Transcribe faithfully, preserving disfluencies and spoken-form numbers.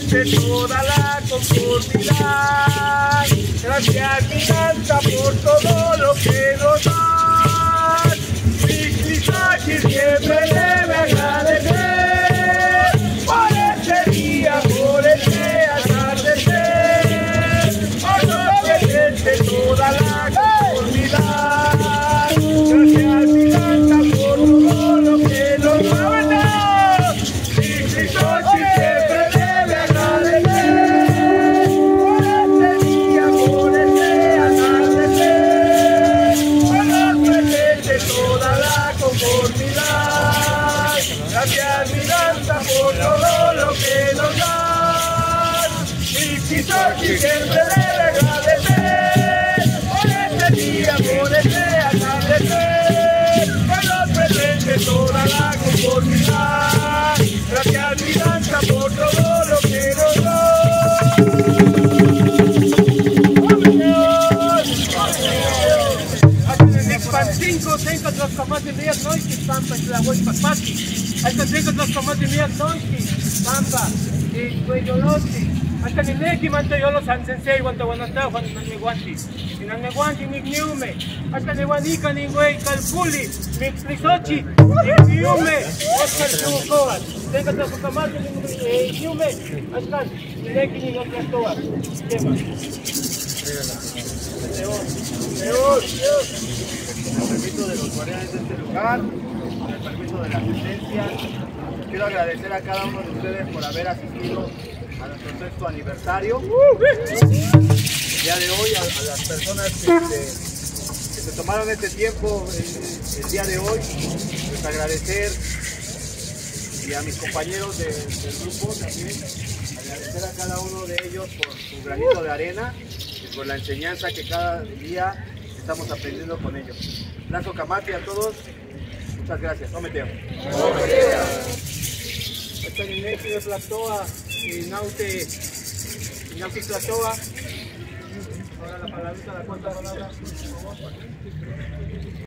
presente toda la conformidad. Gracias mi danza por todo lo que nos das. Mi Tlizochitl siempre debe agradecer por ese día, por ese atardecer. Por lo presente toda la conformidad. Gracias mi danza por todo lo que nos das. Mi Tlizochitl siempre debe agradecer por ese día, por ese atardecer. Por lo presente toda la conformidad. Gracias mi danza por todo lo que nos das. Mi Tlizochitl siempre debe agradecer por ese día, por ese atardecer. Por lo presente toda la conformidad. Gracias mi danza por todo lo que nos das. Cinco, cinco los comandos mías no que pampa y la voy papaki. Hasta cinco los comandos mías no que pampa y cuello lote. Hasta ni neki manto yo los ansensei cuando guanata cuando no me guanti. Y no me guanti mi niume. Hasta ni guanica ni güey calculi. Mi Tlizochitl ni niume. Oscar Chucoas. Tengo los comandos ni niume. Hasta ni neki ni los toas. ¿Qué más? Dios, Dios, Dios. Con el permiso de los guardianes de este lugar, con el permiso de la asistencia, quiero agradecer a cada uno de ustedes por haber asistido a nuestro sexto aniversario. El día de hoy, a, a las personas que, que, que se tomaron este tiempo el, el día de hoy, pues agradecer, y a mis compañeros de, del grupo también, agradecer a cada uno de ellos por su granito de arena y por la enseñanza que cada día estamos aprendiendo con ellos. Lazo Camati a todos, muchas gracias. No me teo. Esta Nineki de Platoa y Naute, Nauti Platoa. Ahora la palabrita, la cuarta palabra.